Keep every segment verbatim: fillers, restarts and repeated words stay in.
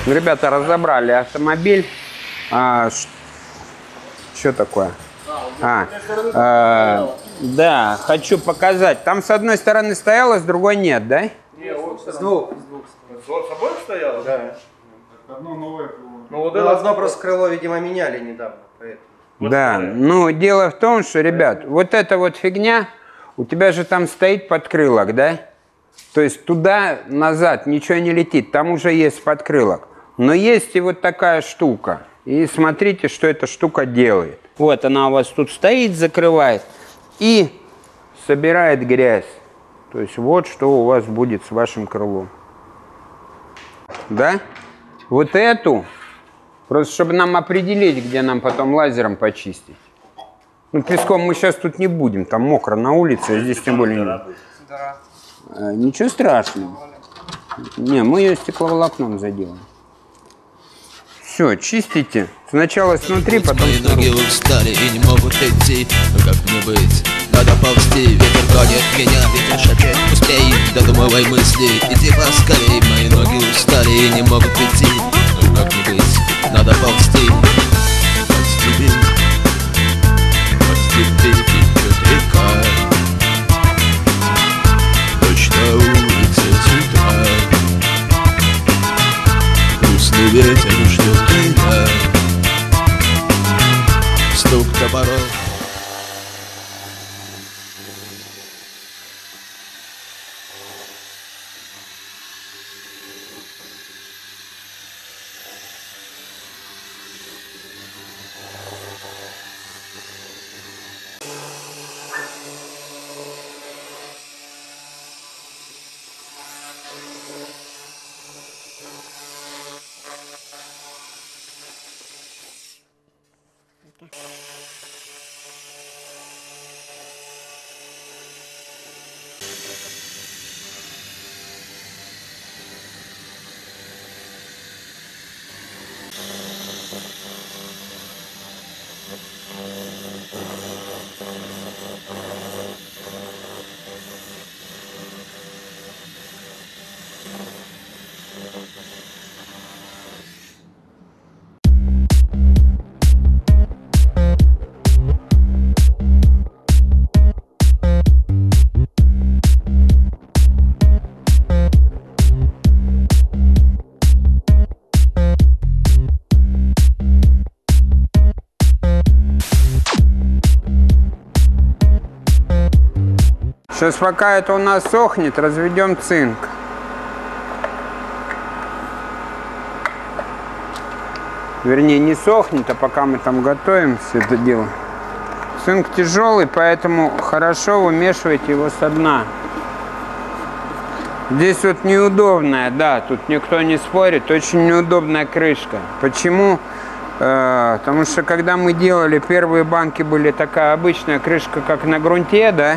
Ребята разобрали автомобиль. А, что такое? А, а, да, хочу показать. Там с одной стороны стояло, с другой нет, да? Нет, вот с двух. С двух. С обоих стояло? Да. Одно новое крыло. Ну, вот ну, это одно просто крыло, видимо, меняли недавно. Поэтому. Да, ну дело в том, что, ребят, вот эта вот фигня, у тебя же там стоит подкрылок, да? То есть туда-назад ничего не летит, там уже есть подкрылок. Но есть и вот такая штука. И смотрите, что эта штука делает. Вот она у вас тут стоит, закрывает и собирает грязь. То есть вот что у вас будет с вашим крылом. Да? Вот эту, просто чтобы нам определить, где нам потом лазером почистить. Ну, песком мы сейчас тут не будем, там мокро на улице, а здесь тем более не будет. Ничего страшного. Не, мы ее стекловолокном заделаем. Все, чистите. Сначала снутри, потом мои ноги устали и не могут идти. Но как мне быть? Надо ползти. Ветер гонит меня, ветер шепчет. Успей, додумывай мысли. Иди поскорей. Мои ноги устали и не могут идти. Но как мне быть? Надо ползти. Подступи, подступи, течет река. Точно улица цвета. Грустный ветер ждет меня. Стук топоров. Сейчас пока это у нас сохнет, разведем цинк. Вернее, не сохнет, а пока мы там готовим все это дело. Цинк тяжелый, поэтому хорошо вымешивайте его со дна. Здесь вот неудобная, да, тут никто не спорит, очень неудобная крышка. Почему? Э, потому что когда мы делали первые банки, были такая обычная крышка, как на грунте, да?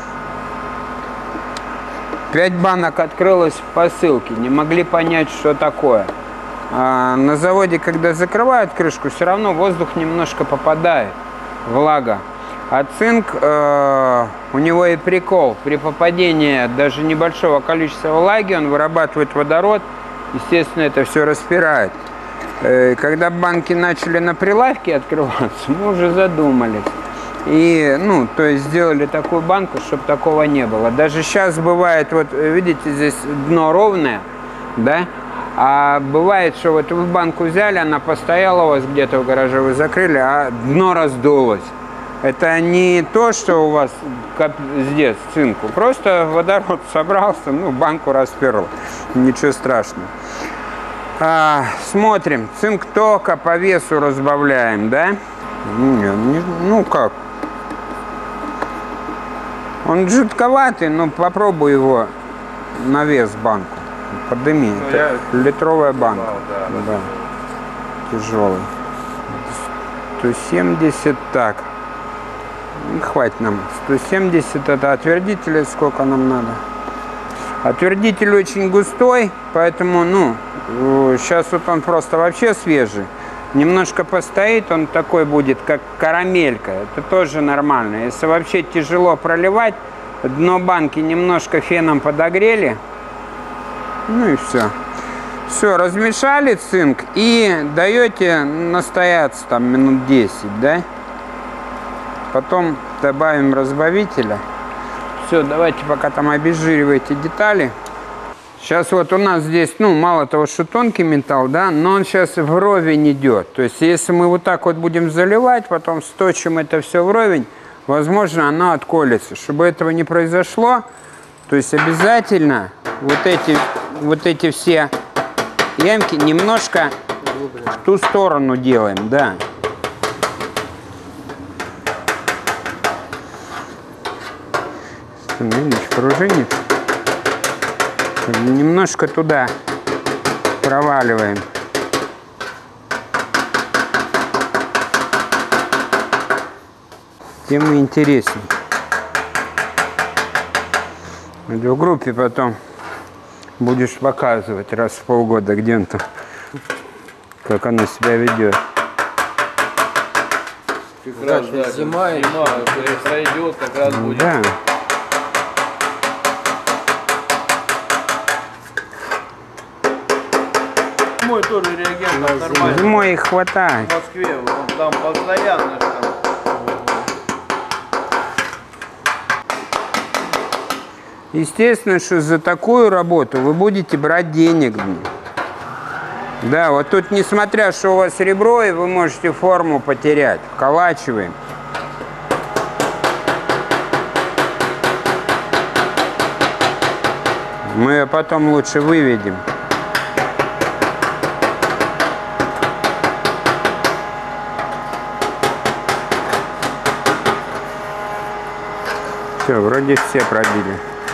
Пять банок открылось в посылке, не могли понять, что такое. А на заводе, когда закрывают крышку, все равно воздух немножко попадает, влага. А цинк, э, у него и прикол, при попадении даже небольшого количества влаги он вырабатывает водород, естественно, это все распирает. Э, когда банки начали на прилавке открываться, мы уже задумались. И, ну, то есть сделали такую банку, чтобы такого не было. Даже сейчас бывает, вот видите, здесь дно ровное, да? А бывает, что вот вы банку взяли, она постояла у вас где-то в гараже, вы закрыли, а дно раздулось. Это не то, что у вас как здесь цинку, просто водород собрался, ну, банку расперл. Ничего страшного. А, смотрим, цинк только по весу разбавляем, да? Не, не, ну как? Он жидковатый, но попробуй его на вес банку. Подними. Ну, это я... литровая банка. Знал, да, да. Тяжелый. сто семьдесят, так. И хватит нам. сто семьдесят это отвердителя, сколько нам надо. Отвердитель очень густой, поэтому, ну, сейчас вот он просто вообще свежий. Немножко постоит, он такой будет, как карамелька. Это тоже нормально. Если вообще тяжело проливать, дно банки немножко феном подогрели. Ну и все. Все, размешали цинк и даете настояться там минут десять, да? Потом добавим разбавителя. Все, давайте пока там обезжиривайте детали. Сейчас вот у нас здесь, ну, мало того, что тонкий металл, да, но он сейчас вровень идет. То есть, если мы вот так вот будем заливать, потом сточим это все вровень, возможно, оно отколется. Чтобы этого не произошло, то есть обязательно вот эти, вот эти все ямки немножко в ту сторону делаем, да. Видишь, пружинит. Немножко туда проваливаем. Тем интереснее. В группе потом будешь показывать раз в полгода, где он там, как оно себя ведет. Как раз, да, зима, зима пройдет, как раз будет. Да. Зимой тоже реагент нормально. Зимой их хватает. В Москве, он там постоянно там. Естественно, что за такую работу вы будете брать денег. Да, вот тут, несмотря, что у вас ребро, и вы можете форму потерять. Вколачиваем. Мы ее потом лучше выведем. Все, вроде все пробили.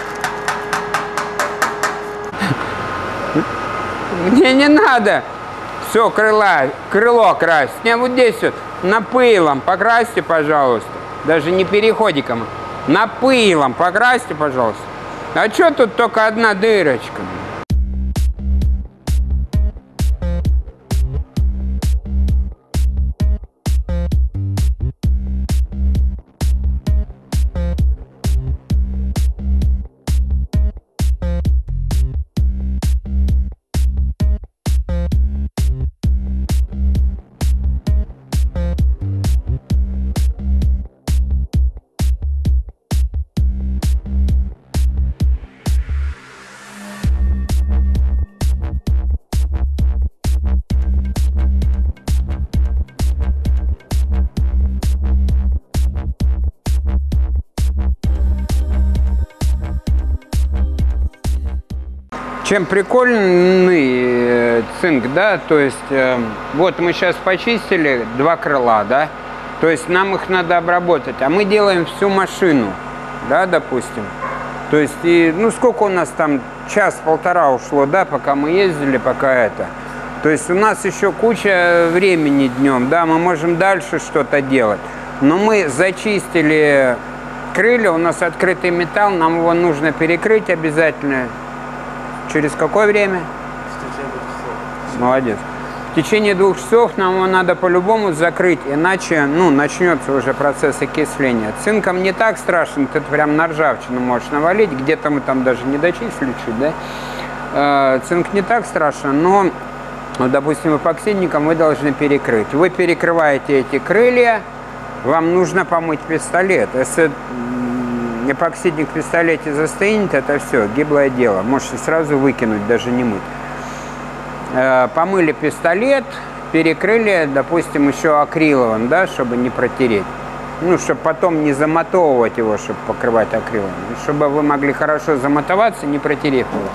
Мне не надо все крыло, крыло красить. Мне вот здесь вот напылом покрасьте, пожалуйста. Даже не переходиком. Напылом покрасьте, пожалуйста. А что тут только одна дырочка? Чем прикольный цинк, да, то есть э, вот мы сейчас почистили два крыла, да, то есть нам их надо обработать, а мы делаем всю машину, да, допустим. То есть, и, ну сколько у нас там, час-полтора ушло, да, пока мы ездили, пока это. То есть у нас еще куча времени днем, да, мы можем дальше что-то делать. Но мы зачистили крылья, у нас открытый металл, нам его нужно перекрыть обязательно. Через какое время? Молодец. В течение двух часов нам его надо по-любому закрыть, иначе, ну, начнется уже процесс окисления. Цинком не так страшно, ты прям на ржавчину можешь навалить, где-то мы там даже не дочислили чуть, да? Цинк не так страшно, но, ну, допустим, эпоксидником вы должны перекрыть. Вы перекрываете эти крылья, вам нужно помыть пистолет. Если эпоксидник в пистолете застынет, это все, гиблое дело. Можете сразу выкинуть, даже не мыть. Э, помыли пистолет, перекрыли, допустим, еще акриловым, да, чтобы не протереть. Ну, чтобы потом не замотовывать его, чтобы покрывать акрилом. Чтобы вы могли хорошо замотоваться, не протерев его.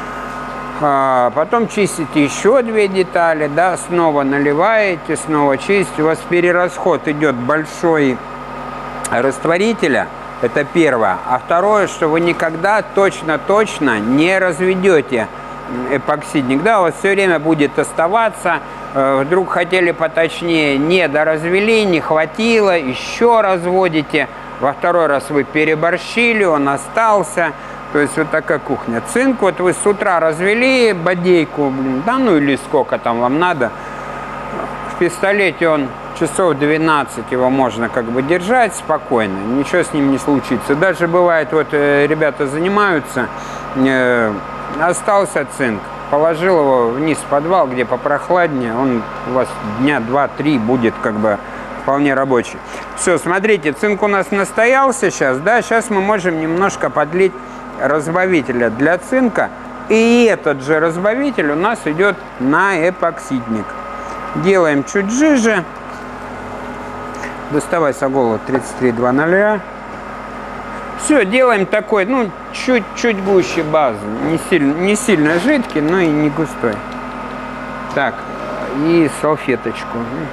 А потом чистите еще две детали, да, снова наливаете, снова чистите. У вас перерасход идет большой растворителя. Это первое. А второе, что вы никогда точно-точно не разведете эпоксидник. Да, у вас все время будет оставаться. Вдруг хотели поточнее, не доразвели, не хватило, еще разводите. Во второй раз вы переборщили, он остался. То есть вот такая кухня. Цинк, вот вы с утра развели бодейку, да, ну или сколько там вам надо. В пистолете он часов двенадцать его можно как бы держать спокойно, ничего с ним не случится. Даже бывает, вот ребята занимаются, э, остался цинк, положил его вниз в подвал, где попрохладнее. Он у вас дня два-три будет как бы вполне рабочий. Все, смотрите, цинк у нас настоялся сейчас, да, сейчас мы можем немножко подлить разбавителя для цинка. И этот же разбавитель у нас идет на эпоксидник. Делаем чуть жиже. Доставай Сагола тридцать три два ноль. Все, делаем такой, ну, чуть-чуть гуще базы. Не сильно, не сильно жидкий, но и не густой. Так, и салфеточку.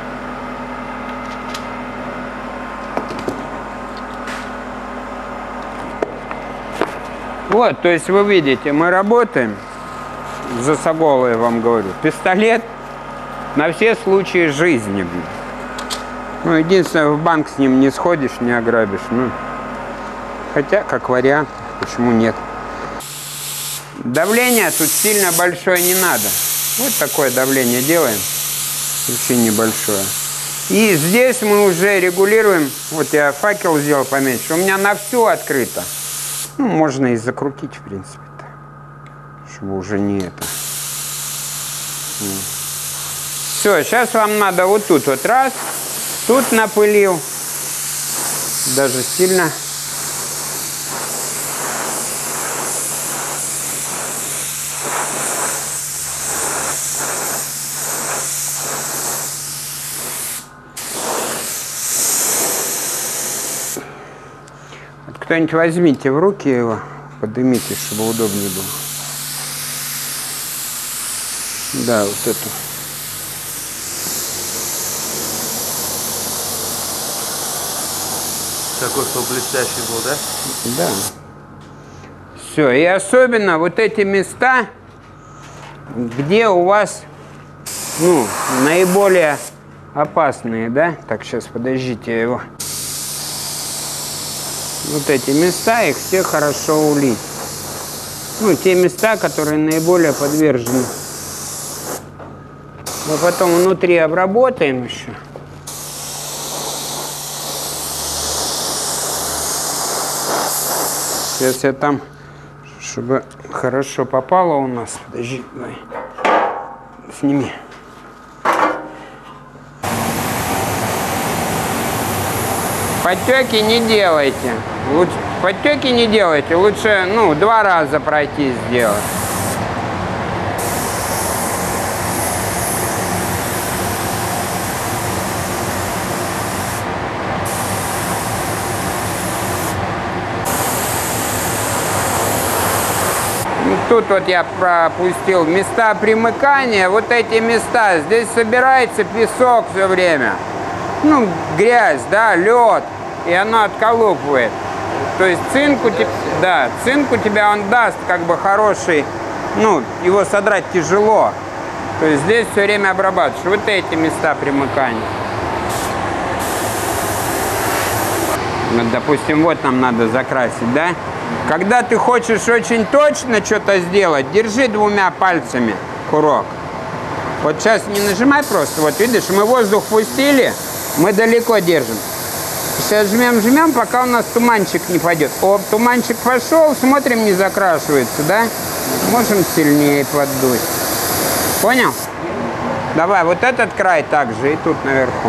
Вот, то есть вы видите, мы работаем, за Сагола я вам говорю, пистолет на все случаи жизни. Ну, единственное, в банк с ним не сходишь, не ограбишь. Ну, хотя, как вариант, почему нет. Давление тут сильно большое не надо. Вот такое давление делаем, вообще небольшое. И здесь мы уже регулируем, вот я факел сделал поменьше, у меня на всю открыто. Ну, можно и закрутить, в принципе-то, чтобы уже не это. Все, сейчас вам надо вот тут вот раз, тут напылил, даже сильно. Кто-нибудь возьмите в руки его, поднимите, чтобы удобнее было. Да, вот эту. Такой, что блестящий был, да? Да. Все, и особенно вот эти места, где у вас, ну, наиболее опасные, да? Так, сейчас, подождите, я его... Вот эти места, их все хорошо улить. Ну, те места, которые наиболее подвержены. Мы потом внутри обработаем еще. Сейчас я там, чтобы хорошо попало у нас. Подожди, давай. Сними. Подтеки не делайте. Лучше, подтеки не делайте. Лучше, ну, два раза пройти сделать. Тут вот я пропустил места примыкания. Вот эти места. Здесь собирается песок все время. Ну, грязь, да, лед. И оно отколупывает. То есть цинк у тебя, да, цинк у тебя он даст как бы хороший, ну, его содрать тяжело. То есть здесь все время обрабатываешь. Вот эти места примыкания. Вот, допустим, вот нам надо закрасить, да? Когда ты хочешь очень точно что-то сделать, держи двумя пальцами курок. Вот сейчас не нажимай просто. Вот видишь, мы воздух пустили, мы далеко держим. Сейчас жмем-жмем, пока у нас туманчик не пойдет. О, туманчик пошел, смотрим, не закрашивается, да? Можем сильнее поддуть. Понял? Давай, вот этот край также и тут наверху.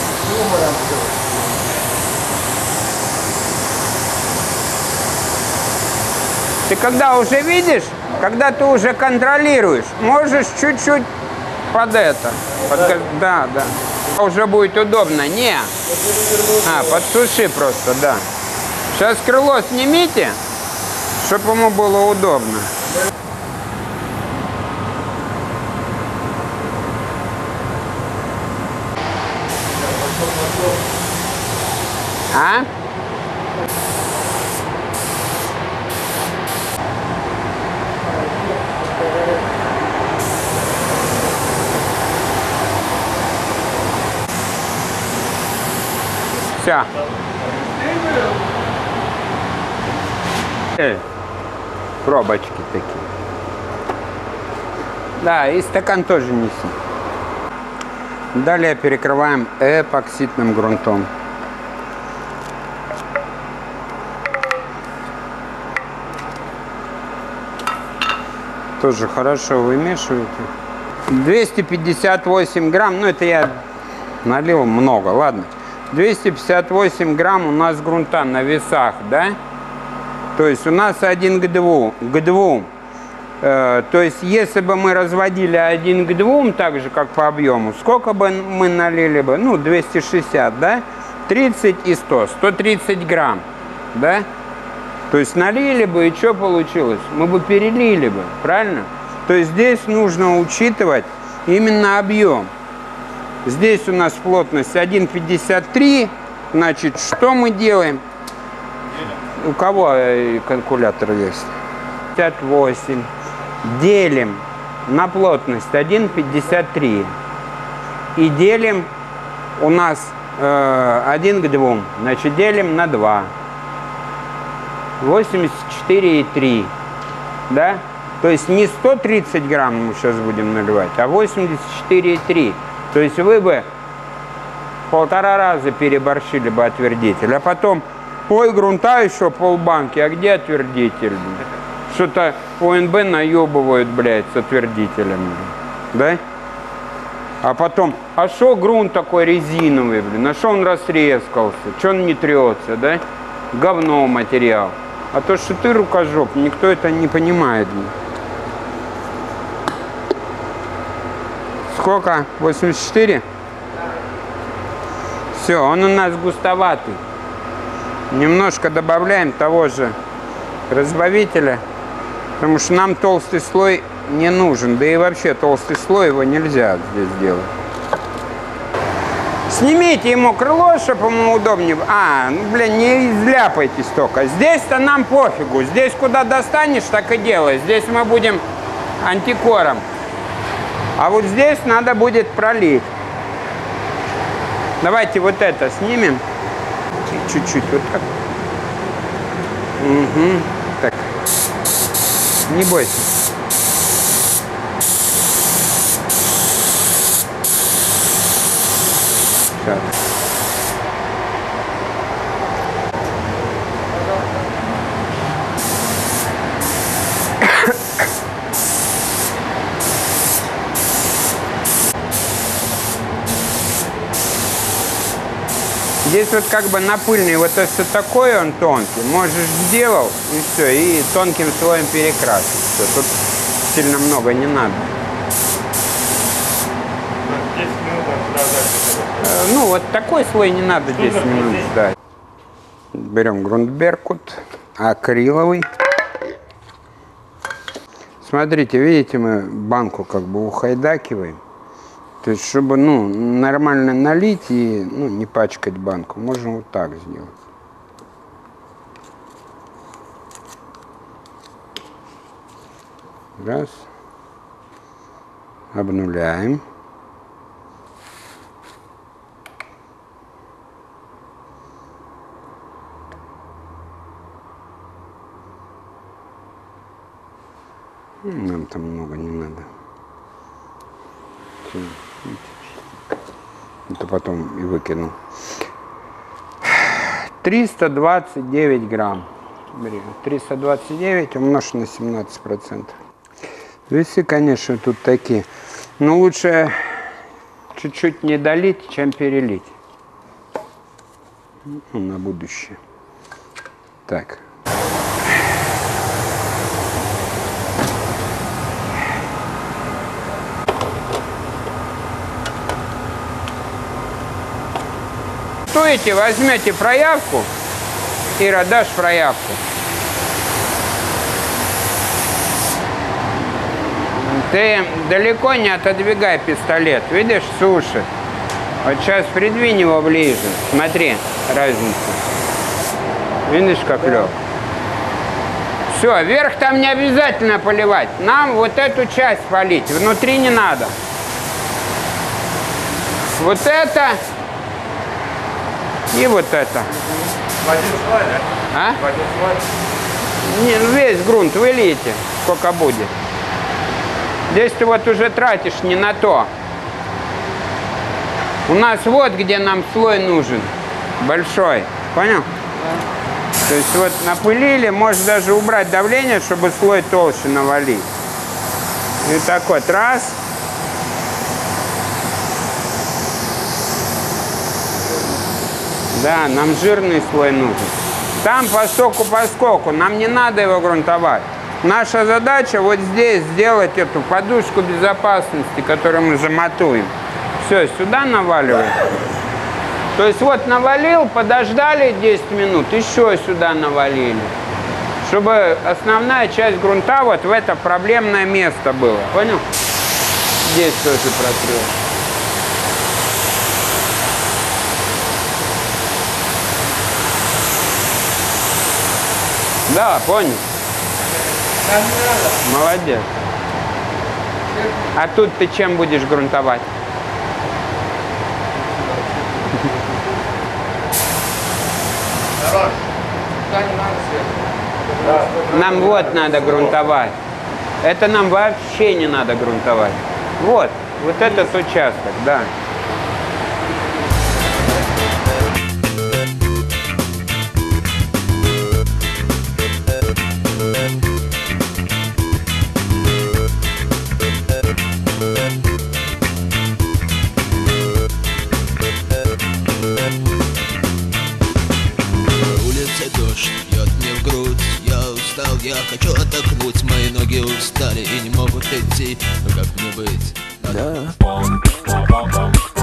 Ты когда уже видишь, когда ты уже контролируешь, можешь чуть-чуть под это. Под, да, да. Уже будет удобно. Не. А, подсуши просто, да. Сейчас крыло снимите, чтобы ему было удобно. А? Все. Э, пробочки такие. Да, и стакан тоже неси. Далее перекрываем эпоксидным грунтом. тоже хорошо вымешиваете. двести пятьдесят восемь грамм, ну это я налил много, ладно. двести пятьдесят восемь грамм у нас грунта на весах, да? То есть у нас один к двум. К двум. Э, то есть если бы мы разводили один к двум, так же как по объему, сколько бы мы налили бы? Ну, двести шестьдесят, да? тридцать и сто. сто тридцать грамм, да? То есть налили бы, и что получилось? Мы бы перелили бы, правильно? То есть здесь нужно учитывать именно объем. Здесь у нас плотность один пятьдесят три. Значит, что мы делаем? У кого калькулятор есть? пятьдесят восемь. Делим на плотность один пятьдесят три. И делим у нас э, один к двум. Значит, делим на два. восемьдесят четыре и три. Да? То есть не сто тридцать грамм мы сейчас будем наливать, а восемьдесят четыре и три. То есть вы бы полтора раза переборщили бы отвердитель. А потом, ой, грунта еще полбанки, а где отвердитель? Что-то ОНБ наебывают, блядь, с отвердителем. Да? А потом, а что грунт такой резиновый, блин? А что он растрескался? Что он не трется, да? Говно материал. А то, что ты рукожоп, никто это не понимает. Сколько? восемьдесят четыре? Все, он у нас густоватый. Немножко добавляем того же разбавителя, потому что нам толстый слой не нужен. Да и вообще толстый слой его нельзя здесь делать. Снимите ему крыло, чтобы ему удобнее. А, ну, блин, не изляпайтесь только. Здесь-то нам пофигу. Здесь куда достанешь, так и делай. Здесь мы будем антикором. А вот здесь надо будет пролить. Давайте вот это снимем. Чуть-чуть вот так. Угу. Так. Не бойся. Так. Здесь вот как бы напыльный, вот если такой он тонкий, можешь сделал, и все, и тонким слоем перекрасить. Все, тут сильно много не надо. десять минут Э, ну, вот такой слой не надо десять минут ждать. Берем грунт Беркут, акриловый. Смотрите, видите, мы банку как бы ухайдакиваем. То есть, чтобы, ну, нормально налить и, ну, не пачкать банку, можно вот так сделать. Раз. Обнуляем. Нам там много не надо. Это потом и выкину. триста двадцать девять грамм. триста двадцать девять умножить на семнадцать процентов. Весы, конечно, тут такие. Но лучше чуть-чуть не долить, чем перелить. Ну, на будущее. Так. Стоите, возьмете проявку, Ира, дашь проявку. Ты далеко не отодвигай пистолет, видишь, сушит. Вот сейчас придвинь его ближе, смотри разницу. Видишь, как лег. Все, вверх там не обязательно поливать, нам вот эту часть полить, внутри не надо. Вот это... И вот это. В один слой, да? А? В один слой. Не, ну весь грунт вылейте, сколько будет. Здесь ты вот уже тратишь не на то. У нас вот где нам слой нужен. Большой. Понял? Да. То есть вот напылили, можешь даже убрать давление, чтобы слой толще навалить. И так вот, раз. Да, нам жирный слой нужен. Там постоку поскольку, нам не надо его грунтовать. Наша задача вот здесь сделать эту подушку безопасности, которую мы замотуем. Все, сюда наваливаем. То есть вот навалил, подождали десять минут, еще сюда навалили. Чтобы основная часть грунта вот в это проблемное место было. Понял? Здесь тоже протрем. Да, понял. Молодец. А тут ты чем будешь грунтовать? Нам вот надо грунтовать. Это нам вообще не надо грунтовать. Вот, вот этот участок, да. Я хочу отдохнуть, мои ноги устали и не могут идти. Как мне быть? Да.